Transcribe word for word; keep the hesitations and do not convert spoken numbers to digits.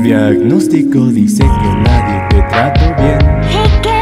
diagnóstico dice que nadie te trató bien. ¿Y qué